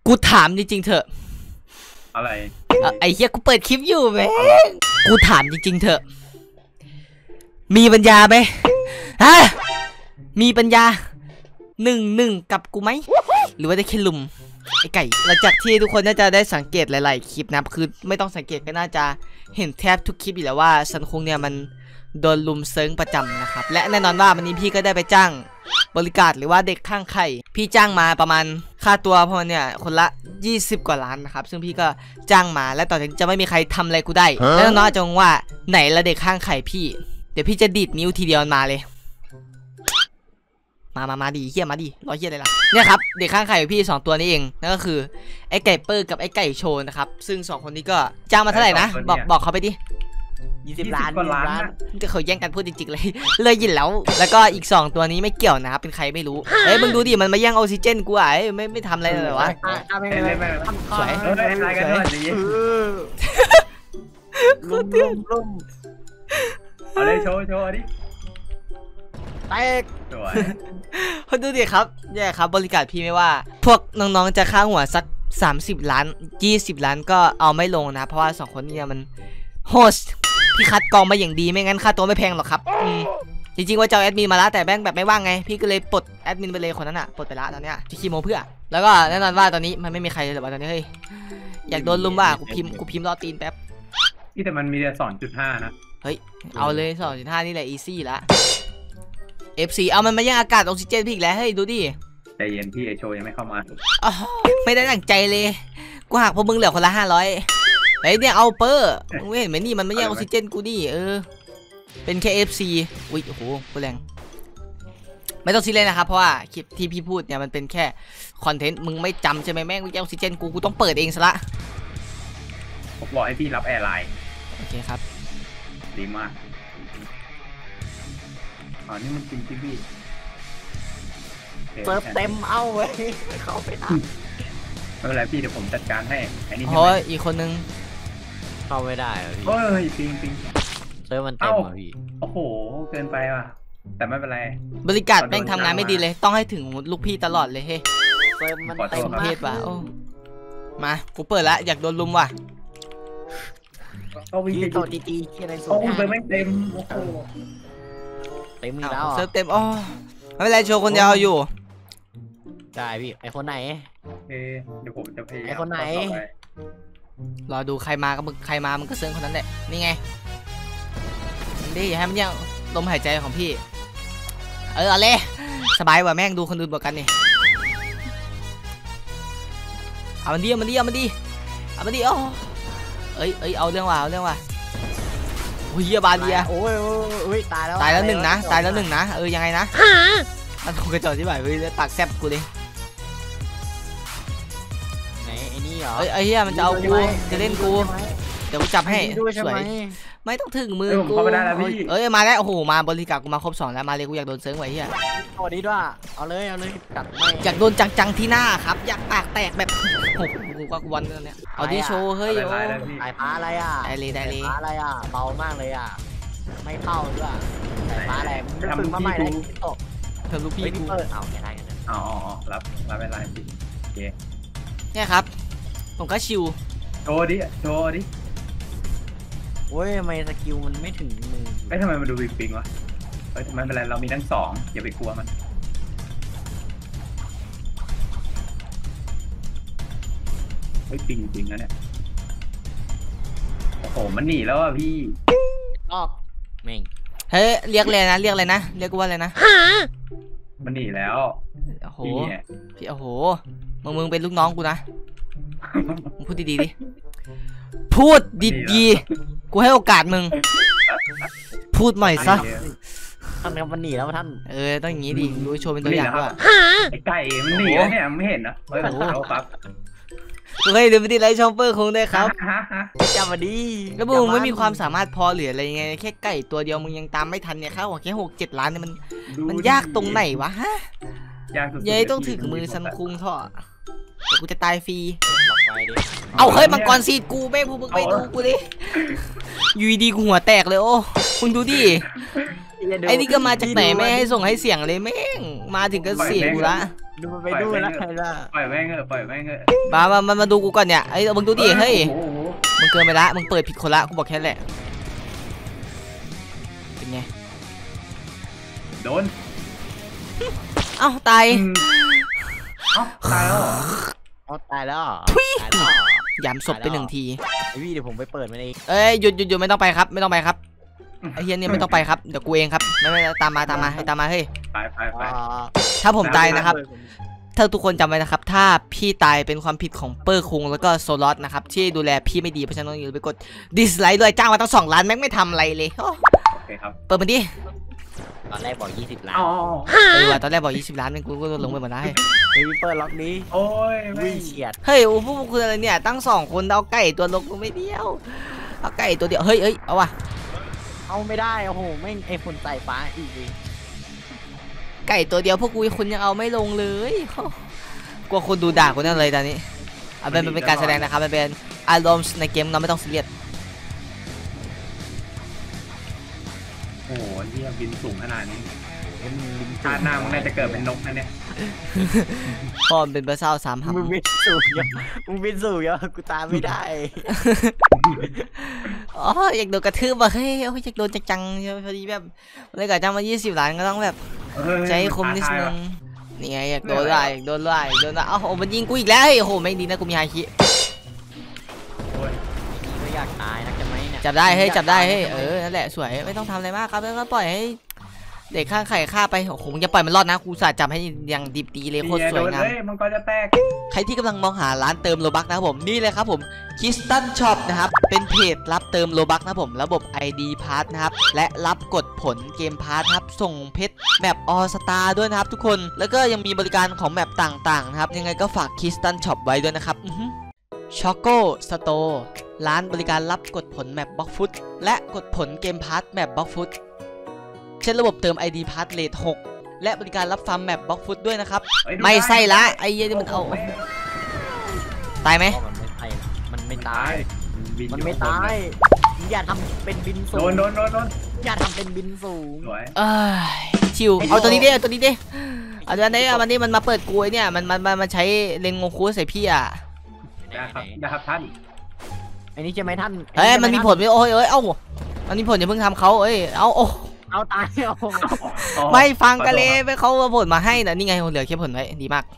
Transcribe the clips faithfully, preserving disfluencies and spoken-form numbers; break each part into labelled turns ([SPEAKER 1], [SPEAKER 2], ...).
[SPEAKER 1] กูถามจริงๆเถอะ
[SPEAKER 2] อะไร
[SPEAKER 1] ไอ้เหี้ยกูเปิดคลิปอยู่แม่กูถามจริงๆเถอะมีปัญญาไหมฮะมีปัญญาหนึ่งหนึ่งกับกูไหมหรือว่าได้แค่ลุมไอ้ไก่หลังจากที่ทุกคนน่าจะได้สังเกตหลายๆคลิปนะคือไม่ต้องสังเกตก็น่าจะเห็นแทบทุกคลิปอยู่แล้วว่าซันคุงเนี่ยมันโดนลุมเซิงประจำนะครับและแน่นอนว่าวันนี้พี่ก็ได้ไปจ้างบริการหรือว่าเด็กข้างไข่พี่จ้างมาประมาณค่าตัวพอเนี่ยคนละยี่สิบกว่าล้านนะครับซึ่งพี่ก็จ้างมาและต่อจากนี้จะไม่มีใครทำอะไรกูได้และน้องๆจะงงว่าไหนละเด็กข้างไข่พี่เดี๋ยวพี่จะดีดนิ้วทีเดียวมาเลยมามามาดีเฮียมาดีรอเฮียอะไรล่ะเนี่ยครับเด็กข้างไข่พี่สองตัวนี้เองนั่นก็คือไอ้ไก่เปอร์กับไอ้ไก่โชว์นะครับซึ่งสองคนนี้ก็จ้างมาเท่าไหร่นะบอกบอกเขาไปดิ
[SPEAKER 3] ยี่สิบล้าน
[SPEAKER 1] ก็เขาแย่งกันพูดจริงๆเลยเลยยินแล้วแล้วก็อีกสองตัวนี้ไม่เกี่ยวนะครับเป็นใครไม่รู้เฮ้ยมึงดูดิมันมาแย่งออกซิเจนกูอ่ะไม่ไม่ทำอะไรเลยวะ
[SPEAKER 2] สวยสวย
[SPEAKER 3] ลุ่มลุ่มลุ่ม
[SPEAKER 2] เอาเลยโชว์โชว์ดิ
[SPEAKER 3] แตก
[SPEAKER 2] สวย
[SPEAKER 1] คนดูดิครับเนี่ยครับบริการพี่ไม่ว่าพวกน้องๆจะค่าหัวสักสามสิบล้านยี่สิบล้านก็เอาไม่ลงนะเพราะว่าสองคนนี้มันโฮสพี่คัดกองมาอย่างดีไม่งั้นค่าตัวไม่แพงหรอกครับจริงๆว่าเจ้าแอดมินมาแล้วแต่แบงค์แบบไม่ว่างไงพี่ก็เลยปลดแอดมินไปเลยคนนั้นอ่ะปลดไปละตอนเนี้ยที่คีโมเพื่อแล้วก็แน่นอนว่าตอนนี้มันไม่มีใครเลยหรอกตอนนี้เฮ้ยอยากโดนลุมว่ากูพิมพ์กูพิมพ์รอตีนแป๊บ
[SPEAKER 2] นี่แต่มันมีแต่สองจุดห้านะ
[SPEAKER 1] เฮ้ยเอาเลยสองจุดห้านี่แหละอีซี่ละเอฟซีเอามันมาแย่งอากาศออกซิเจนพี่อีกแล้วเฮ้ยดูดิ
[SPEAKER 2] ใจเย็นพี่ไอโชยังไม่เข้ามา
[SPEAKER 1] ไม่ได้ตั้งใจเลยกูหักพวกมึงเหลือคนละห้าร้อยไอ้เนี่ยเอาเปอร์มึงเห็นไหมนี่มันไม่แย่งออกซิเจนกูดิเออเป็นแค่ เอฟ ซี อุ้ยโอ้โหกูแรงไม่ต้องซีเรียสนะครับเพราะว่าคลิปที่พี่พูดเนี่ยมันเป็นแค่คอนเทนต์มึงไม่จำใช่ไหมแม่งแย่งออกซิเจนกูกูต้องเปิดเองซะละ
[SPEAKER 2] ผมบอกให้พี่รับแอร์ไลน์
[SPEAKER 1] โอเคครับ
[SPEAKER 2] ดีมากอ๋อนี่มันจริงที่พี่
[SPEAKER 3] เซิร์ฟเต็มเอาเว้ยเข้าไปได้
[SPEAKER 2] ไม่เป็นไรพี่เดี๋ยวผมจัดการให้อันนี้
[SPEAKER 1] โอ้ยอีกคนนึง
[SPEAKER 3] เข้าไม่ได้พี่
[SPEAKER 2] เฮ้ยปิงปิง
[SPEAKER 3] เซิร์ฟมันเต็มอ่ะพี่
[SPEAKER 2] โอ้โหเกินไปว่ะแต่ไม่เป็นไร
[SPEAKER 1] บริการแม่งทำงานไม่ดีเลยต้องให้ถึงลูกพี่ตลอดเลยเฮ้ย
[SPEAKER 3] เซิร์ฟมันเต็ม
[SPEAKER 1] เพศว่ะโอ้มากูเปิดละอยากโดนลุมว่ะ
[SPEAKER 2] เอาวิ่ง
[SPEAKER 3] ต่อจีจีที่อะไรสุด
[SPEAKER 2] โอ้ยไม่เต็มโอ้โห
[SPEAKER 3] เต็มแล้ว
[SPEAKER 1] เซิร์ฟเต็มอ๋อไม่เป็นไรโชว์คนเดียวอยู่
[SPEAKER 3] ได้พี่ไอคนไหน
[SPEAKER 2] เดี๋ยวผมจะพยายาม
[SPEAKER 3] ไอคนไหน
[SPEAKER 1] รอดูใครมาก็มึงใครมามึงก็เซิร์ฟคนนั้นแหละนี่ไงดิอย่าให้มันยังลมหายใจของพี่เออเอาเลยสบายกว่าแม่งดูคนอื่นบอกกันนี่เอามันดีเอามันดีเอามันดีเอามันดีโอ้เอ้ยเอ้ยเอาเรื่องว่ะเอาเรื่องว่ะโอ้ยเยี่ยบาเลีย
[SPEAKER 3] โอ้ยโอ้ยตายแล้ว
[SPEAKER 1] ตายแล้วหนึ่งนะตายแล้วหนึ่งนะเออยังไงนะมันคงกระจอกที่ไหนเฮ้ยปากแซบกูดิ
[SPEAKER 3] ไหนไอ้นี่เหรอ
[SPEAKER 1] เอ้ยไอ้เหี้ยมันจะเอากูจะเล่นกูเดี๋ยวกูจับให้สวยไม่ต้องถึงมือกูเอ้ยมาแล้วโอ้โหมาบริการกูมาครบสองแล้วมาเลยกูอยากโดนเซิร์ฟไว้เหี้ย
[SPEAKER 3] โอ้ดีด้วยเอาเลยเอาเลยกัดไม่
[SPEAKER 1] อยากโดนจังๆที่หน้าครับอยากปากแตกแบบโอ้โหกูก็วันเนี่ยเอาดิโชว์เฮ้ยโอ้
[SPEAKER 3] ไอ้ฟ้าอะไรอ่ะ
[SPEAKER 1] ได้เลยได้เลย
[SPEAKER 3] ฟ้าอะไรอ่ะเบามากเลยอ่ะไม่เข้าด้วยไอ้ฟ้าอะไรทำมาใหม่เลยตก
[SPEAKER 1] เธอลูกพี่กู
[SPEAKER 3] เอาแค่ไหนกัน
[SPEAKER 2] อ๋อรับรับเป็นไรพี่โอเค
[SPEAKER 1] เนี่ยครับผมก็ชิว
[SPEAKER 2] โชว์ดิโชว์ดิ
[SPEAKER 3] โอ้ยทำไมสกิลมันไม่ถึงมือ
[SPEAKER 2] ไอ้ทำไมมันดูวิงปิงวะเฮ้ยทำไมเป็นไรเรามีทั้งสองอย่าไปกลัวมันเฮ้ยปิงปิงแล้วเนี่ยโอ้โหมันหนีแล้วอ่ะพี่
[SPEAKER 3] รอบเม่ง
[SPEAKER 1] เฮ้ยเรียกเลยนะเรียกเลยนะเรียกกูว่าอะไรนะ
[SPEAKER 2] มันหนีแล้ว
[SPEAKER 1] โอ้โหพี่โอ้โหมึงมึงเป็นลูกน้องกูนะมึงพูดดีๆดิพูดดีๆกูให้โอกาสมึงพูดใหม่ซะ
[SPEAKER 3] ท่านครับมันหนีแล้วท่าน
[SPEAKER 1] เออต้องอย่างนี้ดิดูโชว์เป็นตัวอย่างด้วย
[SPEAKER 2] ไอ้ไก่มันหนีแล้วเนี่ยไม่เห็นนะเฮ้ยครับ
[SPEAKER 1] เฮ้ยเดี๋ยวไปดีไลท์ชอปเปอร์คงได้ครับ
[SPEAKER 3] จำมาดี
[SPEAKER 1] แล้วมึงไม่มีความสามารถพอหรืออะไรไงแค่ไก่ตัวเดียวมึงยังตามไม่ทันเนี่ยครับแค่หกเจ็ดล้านเนี่ยมันมันยากตรงไหนวะฮะยัยต้องถึงมือซันคุงท่อกูจะตายฟรีเอาเฮ้ยมังกรซีดกูแม่งพวกมึงไปดูกูดิยูดีกูหัวแตกเลยโอ้คุณดูดิไอ้นี่ก็มาจากไหนไม่ให้ส่งให้เสียงเลยแม่งมาถึงก็เสียกูละ
[SPEAKER 3] ดูมันไปดูแล้วใครล่ะ
[SPEAKER 2] ปล่อยแม่งเถอะปล่อยแม่งเถอะ
[SPEAKER 1] มามามามาดูกูก่อนเนี่ยไอ้มึงดูดิเฮ้ย
[SPEAKER 2] โอ้โห
[SPEAKER 1] มึงเกินไปละมึงเปิดผิดคนละกูบอกแค่แหละเป็นไง
[SPEAKER 2] โดน
[SPEAKER 1] เอ้าตาย
[SPEAKER 2] เอ้าตายแล้วเหรอ
[SPEAKER 3] เอาตายแล้วตายแล้ว
[SPEAKER 1] ยำศพไปหนึ่งที
[SPEAKER 3] ไอพี่เดี๋ยวผมไปเปิดมันเอง
[SPEAKER 1] เอ้ยหยุดหยุดหยุดไม่ต้องไปครับไม่ต้องไปครับไอ้เฮียเนี่ยไม่ต้องไปครับเดี๋ยวกูเองครับไม่ไม่ตามมาตามมาให้ตามมาเฮ้ย
[SPEAKER 2] ไปไปไป
[SPEAKER 1] ถ้าผมตายนะครับถ้าทุกคนจำไว้นะครับถ้าพี่ตายเป็นความผิดของเปอร์คุงแล้วก็โซลอสนะครับที่ดูแลพี่ไม่ดีเพราะฉะนั้นอย่าไปกดดิสไลค์ด้วยจ้างมาตั้งสองล้านแม่งไม่ทำอะไรเลยโอ้
[SPEAKER 2] โอเคครับ
[SPEAKER 1] เปิดมันดิ
[SPEAKER 3] ตอนแรกบอกยี่สิบล้าน
[SPEAKER 2] อ๋อ
[SPEAKER 1] เออว่ะตอนแรกบอกยี่สิบล้านแม่งกูก็ลงไปหมดแล้วเฮ้ย
[SPEAKER 3] เฮ้ยพี่เปิดล็อกนี้
[SPEAKER 2] โอ้ยไม่
[SPEAKER 3] วิ่งเฉียด
[SPEAKER 1] เฮ้ยโอ้พวกคุณอะไรเนี่ยตั้งสองคนเอาไก่ตัวลงกูไม่เดียวเอาไก่ตัวเดียวเฮ้ยเฮ้ยเอาว่ะ
[SPEAKER 3] เอาไม่ได้โอ้โหไม่ไอคนใส่ฟ้าอีกเลย
[SPEAKER 1] ไก่ตัวเดียวพวกกูคุณยังเอาไม่ลงเลยกลัวคนดูด่ากูนั่นเลยตอนนี้เอาเป็นมันเป็นการแสดงนะครับมันเป็นอารมณ์ในเกมเราไม่ต้องซีเรียส
[SPEAKER 2] โอ้โหเยี่ยบินสูงขนาดนี้
[SPEAKER 3] มันบิน
[SPEAKER 2] ชาติหน้ามึงน่าจะเกิดเป็นนกนะเนี่ย
[SPEAKER 1] พ่อมันเป็นพระเจ้าสามห
[SPEAKER 3] มึงบินสูงเยอะมึงบินสูงเยอะกูตามไม่ได้
[SPEAKER 1] ำอ๋ออยากโดนกระทืบว่ะเฮ้ยโอ้ยอยากโดนจังๆพอดีแบบเลยกะจังมายี่สิบล้านก็ต้องแบบ
[SPEAKER 2] เฮ้ย
[SPEAKER 1] ใจคมนิด
[SPEAKER 2] ท้าทาย
[SPEAKER 1] นึ
[SPEAKER 2] ว่ะ
[SPEAKER 1] งนี่ไงอยากโดนด้วยอยากโดนด้วยอยากโดนด้วยเอ้าโอ้มันยิงกูอีกแล้วเฮ้ยโอ้โหไม่ดีนะกูมีฮาคิ
[SPEAKER 2] โอ้ย
[SPEAKER 3] ไม่อยากตายนะจะไหมเนี่ย
[SPEAKER 1] จับได้เฮ้ยจับได้เฮ้ยเออนั่นแหละสวยไม่ต้องทำอะไรมากครับแล้วก็ปล่อยให้เด็กข้างไข่ฆ่าไปโอ้โหมึงจะปล่อยมันรอดนะกูสาจับให้อย่างดิบดีเลยโคตรสวยงาม
[SPEAKER 2] เฮ้ยมันก็จะแตก
[SPEAKER 1] ใครที่กำลังมองหาร้านเติมโลบักนะครับผมนี่เลยครับผมคิสตันช็อปนะครับเป็นเพจรับเติมโลบักนะครับผมระบบ ไอ ดี Pass นะครับและรับกดผลเกมพาร์ทครับส่งเพชรแมปออสตาด้วยนะครับทุกคนแล้วก็ยังมีบริการของแมปต่างๆนะครับยังไงก็ฝากคิสตันช็อปไว้ด้วยนะครับช็อกโกสโตร์ร้านบริการรับกดผลแมปบล็อกฟุตและกดผลเกมพาร์ทแมปบล็อกฟุตเช่นระบบเติม ไอ ดี Pass เลทหกและบริการรับฟาร์มแมปบล็อกฟุตด้วยนะครับ
[SPEAKER 2] เฮ้ยดู
[SPEAKER 1] ไม่
[SPEAKER 2] ด้
[SPEAKER 1] ใช่ละไอ้เหี้ยนี่มันเอาตายไหม
[SPEAKER 3] เพราะมันไม่ใช่มันไม่ตา
[SPEAKER 2] ตาย ยบิ
[SPEAKER 3] มัน
[SPEAKER 2] อยู่
[SPEAKER 3] ไม่
[SPEAKER 2] ข้งบ
[SPEAKER 3] ตายอย่าทำเป็นบินสู
[SPEAKER 2] โด
[SPEAKER 3] ง
[SPEAKER 2] นโดนโดนโดน
[SPEAKER 3] อย่าทำเป็นบินสูง
[SPEAKER 2] สวย
[SPEAKER 1] เอ้ยชิวเอาตัวนี้ดิเอาตัวนี้ดิเอาตัวนี้เอาวันนี้มันมาเปิดกลวยเนี่ยมันมันมันมันใช้เลงโงคุใส่พี่อ่ะ
[SPEAKER 2] ได้ครับได้ครับท่าน
[SPEAKER 3] อันนี้ใช่ไหมท่าน
[SPEAKER 1] เฮ้ยมันมีผลไหมโอ้ยเอ้ยเอ้ามันมีผลอย่าเพิ่งทำเขาเอ้ยเอาโอ้
[SPEAKER 3] เอาตายเอา
[SPEAKER 2] อ๋อ
[SPEAKER 1] ไม่ฟังกันเลยไปเขาเอาผลมาให้นะนี่ไงเหลือแค่ผลไว้ดีมาก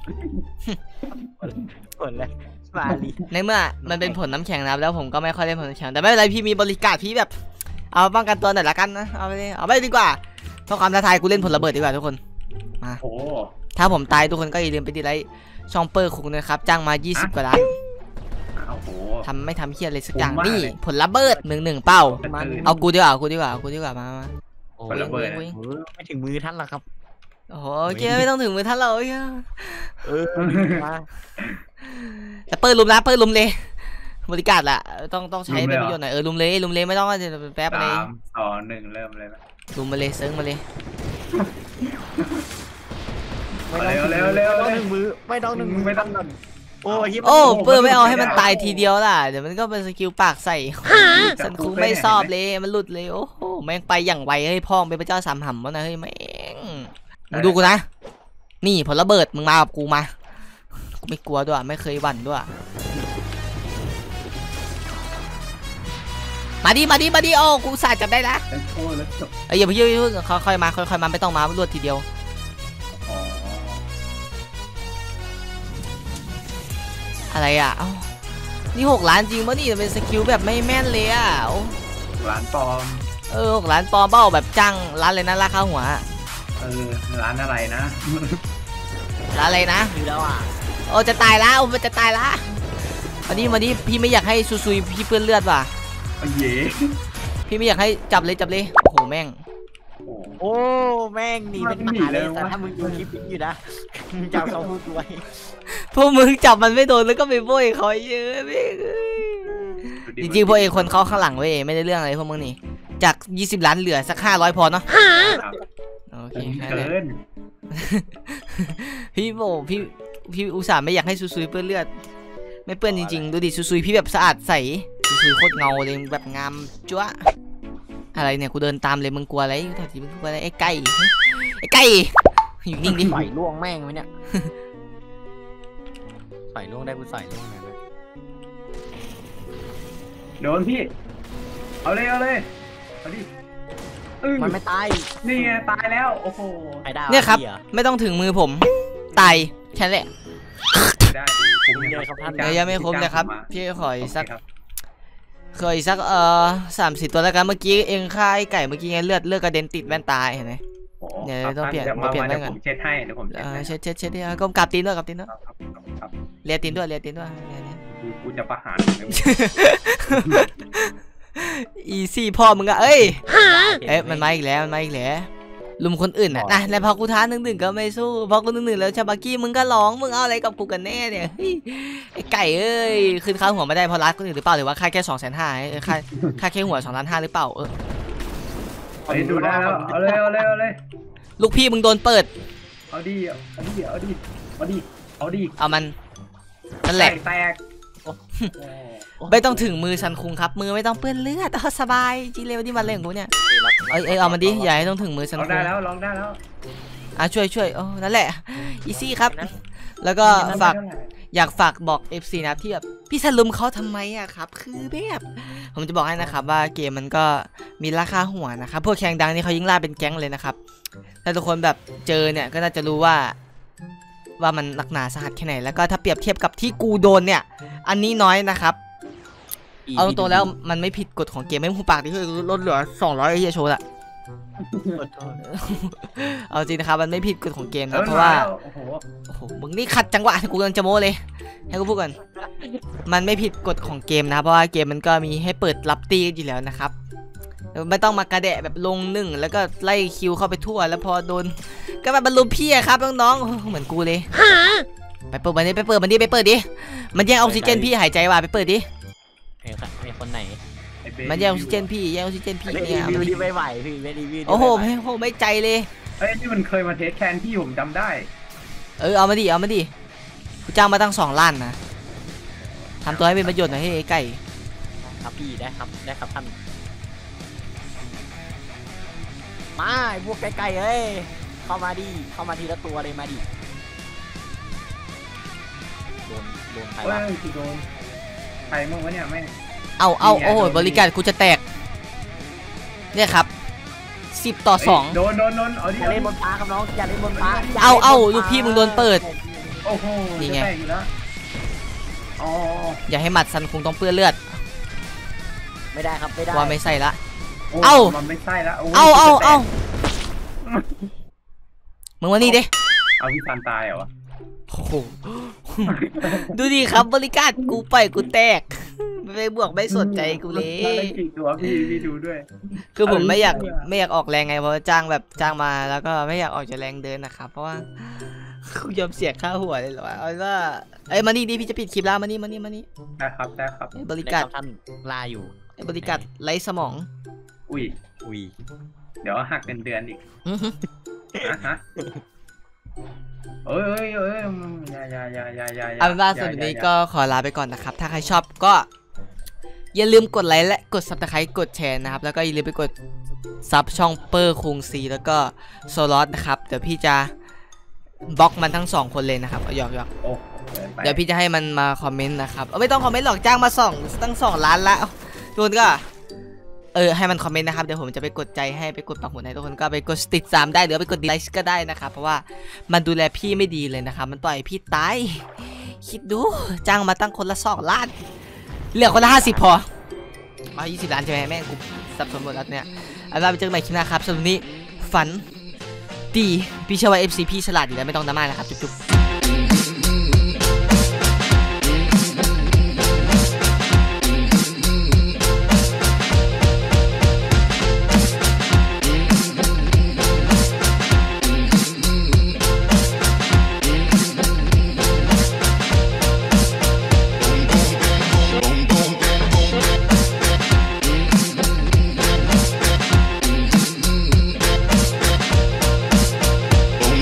[SPEAKER 3] ผลเลยมาลี
[SPEAKER 1] ในเมื่อมันเป็นผลน้ำแข็งนะครับแล้วผมก็ไม่ค่อยเล่นผลน้ำแข็งแต่ไม่เป็นไรพี่มีบริการพี่แบบเอาป้องกันตัวหน่อยละกันนะเอาไปเอาไปดีกว่าเพราะความท้าทายกูเล่นผลระเบิดดีกว่าทุกคนมา
[SPEAKER 2] โอ้โห
[SPEAKER 1] ถ้าผมตายทุกคนก็อย่าลืมไปดีไลค์ช่องเปอร์คุกนะครับจ้างมายี่สิบกว่าล้าน
[SPEAKER 2] โอ้โห
[SPEAKER 1] ทำไม่ทำเฮียอะไรสักอย่าง
[SPEAKER 2] ผมว่า
[SPEAKER 1] นี่
[SPEAKER 2] เลย
[SPEAKER 1] ผลระเบิดหนึ่งหนึ่งเป้า
[SPEAKER 2] มัน
[SPEAKER 1] เอากูดีกว่าเอากูดีกว่าเอากูดีกว่ามามา
[SPEAKER 3] โอ้
[SPEAKER 2] ผลระเบิด
[SPEAKER 1] โอ้ย
[SPEAKER 3] โหไม่ถึงมือท่านหรอกครับ
[SPEAKER 1] โอ้โหโอเคไม่ต้องถึงมือท่านเราเฮ้ย
[SPEAKER 3] เออมา
[SPEAKER 1] แต่เปิดลุมนะเปิดลุมเลยบริการละต้องต้องใช้เป็นประโยชน์หน่อยเออลุมเลยลุมเลยไม่ต้องว่าจะแป๊บอะไร
[SPEAKER 2] สามสองหนึ่งเริ่มเลยไหม
[SPEAKER 1] ลุมมาเลยเซิร์งมาเลย
[SPEAKER 3] ไม่ต้อง
[SPEAKER 2] เร็วเร็วเร็ว
[SPEAKER 3] ไม่ต้องหนึ่งมือไม่ต้องหนึ่งมือ
[SPEAKER 2] ไม่ต้อง
[SPEAKER 3] โอ้ย
[SPEAKER 1] โอ้เปิดไม่เอาให้มันตายทีเดียวล่ะเดี๋ยวมันก็เป็นสกิลปากใส่สันคุงไม่ชอบเลยมันหลุดเลยโอ้โหแม่งไปอย่างไวเฮ้ยพ่อเป็นพระเจ้าสามหำวะนะเฮ้ยแม่งมึงดูกูนะนี่ผลระเบิดมึงมากับกูมากูไม่กลัวด้วยไม่เคยหวั่นด้วยมาดิมาดิมาดิโอ้กูสาดจับได้ละ
[SPEAKER 2] เป็นโค้แล้วจบ
[SPEAKER 1] เอ้ยอย่าเพิ่งอย่าเพิ่งค่อยๆมาค่อยๆมาไม่ต้องมารวดทีเดียว
[SPEAKER 2] อ๋อ
[SPEAKER 1] อะไรอ่ะเอ้านี่หกล้านจริงปะนี่เป็นสกิลแบบไม่แม่นเลยอ่ะโอ้
[SPEAKER 2] ร้านปลอม
[SPEAKER 1] เออหกล้านปอมเป้าแบบจ้างร้านเลยนะราคาหัว
[SPEAKER 2] เออร้านอะไรนะ
[SPEAKER 1] ร้านอะไรนะ
[SPEAKER 3] คือแล้วอ่ะ
[SPEAKER 1] โอ้จะตายแล้วโอ้มันจะตายละวันนี้วันนี้พี่ไม่อยากให้ซุยๆพี่เปื้อนเลือดว่ะ
[SPEAKER 2] โอ้เย่
[SPEAKER 1] พี่ไม่อยากให้จับเลยจับเลยโอ้โหแม่ง
[SPEAKER 2] โอ้
[SPEAKER 3] โอ้แม่งหนีเป็นหมาเลยแต่ถ้ามึงดูคลิปอยู่นะมึงจำเขาพูดไว้
[SPEAKER 1] พวกมึงจับมันไม่โดนแล้วก็ไปโบยเขาเยอะแม่งจริงๆพวกเอกคนเขาข้างหลังเว้ยไม่ได้เรื่องอะไรพวกมึงนี่จากยี่สิบล้านเหลือสักห้าร้อยพอเนาะโอเคแค่
[SPEAKER 2] เกิ
[SPEAKER 1] นั้น
[SPEAKER 2] น
[SPEAKER 1] พี่โบพี่พี่อุตส่าห์ไม่อยากให้ซุยๆเปื้อนเลือดไม่เปื้อนจริงๆดูดิซุยๆพี่แบบสะอาดใสซุยๆโคตรเงาเลยแบบงามจ้วะอะไรเนี่ยกูเดินตามเลยมึงกลัวอะไรถอดทีมึงกลัวอะไรไอ้ไก่ไอ้ไก่อยู่นิ่งดิ
[SPEAKER 3] ปล่อยล่วงแม่งไว้เนี่ยอยล่วงได้กูสอยล่วงนะ
[SPEAKER 2] โดนพี่เอาเลยเอาเลยเอาดิ
[SPEAKER 3] มันไม่ตาย
[SPEAKER 2] นี่ไงตายแล้วโอ้โห
[SPEAKER 1] เนี่ยครับไม่ต้องถึงมือผมตายแค่นั้นแหละ
[SPEAKER 2] ได้
[SPEAKER 3] คุ้มเลยครับท่าน
[SPEAKER 1] เดี๋ยวยังไม่คุ้มเลยครับพี่ขออีกสักขออีกสักเอ่อสามสิบตัวแล้วกันเมื่อกี้เองฆ่าไอ้ไก่เมื่อกี้ไงเลือดเลือดกระเด็นติดแว่นตาเห็นไหมเดี๋ยวต้องเปลี่ยนเปลี่ยนแว่นก่อน
[SPEAKER 2] เช็ดให้เดี๋ยวผม
[SPEAKER 1] เช็ดเช็ดเช็ดดิก้มกราบตีนด้วยกราบตีนด้วยเลียตีนด้วยเลียตีนด้วย
[SPEAKER 2] กูจะประหาร
[SPEAKER 1] อีซี่พ่อมึงอะเอ้ยเอ๊ะมันมาอีกแล้วมันมาอีกแล้วลุมคนอื่นน่ะนะแล้วพอกูท้าหนึ่งหนึ่งก็ไม่สู้พอกูหนึ่งหนึ่งแล้วชาบากี้มึงก็ร้องมึงเอาอะไรกับกูกันแน่เนี่ยไอ้ไก่เอ้ยขึ้นข้าวหัวไม่ได้เพราะรักคนอื่นหรือเปล่าหรือว่าค่าแค่สองแสนห้าค่าค่าแค่หัวสองล้านห้าหรือเปล่าเออ
[SPEAKER 2] เอาดูได้แล้วเอาเลยเอาเลยเอาเลย
[SPEAKER 1] ลูกพี่มึงโดนเปิด
[SPEAKER 2] เอาดิเอาดิเอาดิเอาดิเอาดิ
[SPEAKER 1] เอามันมันแหลก
[SPEAKER 2] แตก
[SPEAKER 1] ไม่ต้องถึงมือซันคุงครับมือไม่ต้องเปื้อนเลือดเอาสบายจีเร็วที่มาเล่นกูเนี่ยเอ้ยเอ้ยเอามาดิอย่าให้ต้องถึงมือซันคุง
[SPEAKER 2] ได้แล้วลองได้แล้ว
[SPEAKER 1] อ่ะช่วยช่วยโอ้นั่นแหละอีซี่ครับแล้วก็ฝากอยากฝากบอก เอฟ ซี นะที่แบบพี่สลุมเขาทำไมอะครับคือแบบผมจะบอกให้นะครับว่าเกมมันก็มีราคาหัวนะครับพวกแข่งดังนี่เขายิ่งล่าเป็นแก๊งเลยนะครับถ้าทุกคนแบบเจอเนี่ยก็น่าจะรู้ว่าว่ามันหนักหนาสาหัสแค่ไหนแล้วก็ถ้าเปรียบเทียบกับที่กูโดนเนี่ยอันนี้น้อยนะครับเอาตัวแล้วมันไม่ผิดกฎของเกมไม่หูปากที่คือลดเหลือสองร้อยไอ้เหี้ยโชว์ละเอาจริงนะครับมันไม่ผิดกฎของเกมนะเพราะว่าโอ้โหมึงนี่ขัดจังหวะกูกำลังจะโม้เลยให้กูพูดก่อนมันไม่ผิดกฎของเกมนะเพราะว่าเกมมันก็มีให้เปิดรับตีอยู่แล้วนะครับไม่ต้องมากระเดะแบบลงหนึ่งแล้วก็ไล่คิวเข้าไปทั่วแล้วพอโดนก็แบบบรรลุพี่อะครับน้องๆเหมือนกูเลยไปเปิดมันดิไปเปิดมันดิไปเปิดดิมันแย่งออกซิเจนพี่หายใจว่ะไปเปิดดิ
[SPEAKER 3] ไอ้คนไหน
[SPEAKER 1] มันแย่งออกซิเจนพี่แย่งออกซิเจนพี่เนี่ย
[SPEAKER 3] รีวิวดีไม่ไหวพี่ไม่รีวิว
[SPEAKER 1] โอ้โหไม่โหไม่ใจเลย
[SPEAKER 2] เอ้ยนี่มันเคยมาเทสแคนที่ผมจำได้
[SPEAKER 1] เออเอามาดิเอามาดิกูจ้างมาตั้งสองล้านนะทำตัวให้เป็นประโยชน์หน่อยให้ไก่
[SPEAKER 3] ครับพี่ได้ครับได้ครับท่านมาพวกไก่ๆเอ้ยเข้ามาดิเข้ามาทีละตัวเลยมาดิโดนโดนใครวะ
[SPEAKER 2] โดนใครมั่งวะเนี่ยแม่
[SPEAKER 1] เอาเอาโอ้โหบริการกูจะแตกเนี่ยครับสิบต่อสอง
[SPEAKER 2] โดนโดนโดนเอา
[SPEAKER 3] ดิอย่าเล่นบนฟ้าครับน้องอย่าเล่นบนฟ้า
[SPEAKER 1] เอาเอาลูกพี่มึงโดนเปิด
[SPEAKER 2] โอ้โหนี่ไงอ๋อ
[SPEAKER 1] อย่าให้หมัดซันคงต้องเปื้อนเลือด
[SPEAKER 3] ไม่ได้ครับไม่ได้
[SPEAKER 1] ว่าไม่ใส่ละ
[SPEAKER 2] เอามันไม่ใส่ละ
[SPEAKER 1] เอาเอาเอามึงวันนี้ดิ
[SPEAKER 2] เอาพี่ซันตายเหรอ
[SPEAKER 1] โอ้โหดูดิครับบริการกูปล่อยกูแตกไม่บวกไม่สนใจกูเลย
[SPEAKER 2] กี่ตัวพี่พี่ดูด้วย
[SPEAKER 1] คือผมไม่อยากไม่อยากออกแรงไงเพราะจ้างแบบจ้างมาแล้วก็ไม่อยากออกจะแรงเดินนะครับเพราะว่ากูยอมเสียค่าหัวเลยหรอเอาว่าไอ้มานี่ดิพี่จะปิดคลิปแล้วมานี่มานี่มานี่
[SPEAKER 2] ได้ครับได้ครับ
[SPEAKER 1] บริการ
[SPEAKER 3] ท่านลาอยู่
[SPEAKER 1] บริการไร้สมอง
[SPEAKER 2] อุ้ย
[SPEAKER 3] อุ้ย
[SPEAKER 2] เดี๋ยวหักเป็นเดือนอีกฮะเอ้ยเอ้ยเอ้ยยายายายายา
[SPEAKER 1] เอาเป็นว่าสำหรับนี้ก็ขอลาไปก่อนนะครับถ้าใครชอบก็อย่าลืมกดไลค์และกดซับสไครต์กดแชร์นะครับแล้วก็อย่าลืมไปกดซับช่องเปอร์คุงซีแล้วก็โซลอสนะครับเดี๋ยวพี่จะบล็อกมันทั้งสองคนเลยนะครับหยอกหยอกเดี๋ยวพี่จะให้มันมาคอมเมนต์นะครับไม่ต้องคอมเมนต์หรอกจ้างมาสองตั้งสองล้านละทุกคนก็เออให้มันคอมเมนต์นะครับเดี๋ยวผมจะไปกดใจให้ไปกดปักหมุดให้ทุกคนก็ไปกดติดตามได้หรือไปกดไลค์ก็ได้นะครับเพราะว่ามันดูแลพี่ไม่ดีเลยนะครับมันปล่อยพี่ตายคิดดูจ้างมาตั้งคนละสองล้านเหลือคนละห้าสิบพอมายี่สิบล้านใช่ไหมแม่งกูสับสนหมดแล้วเนี่ยเอาล่ะไปเจอกันใหม่คลิปหน้าครับสำหรับนี้ฝันดีพี่เชื่อว่า เอฟ ซี พี่ฉลาดอยู่แล้วไม่ต้องดราม่านะครับจุ๊บ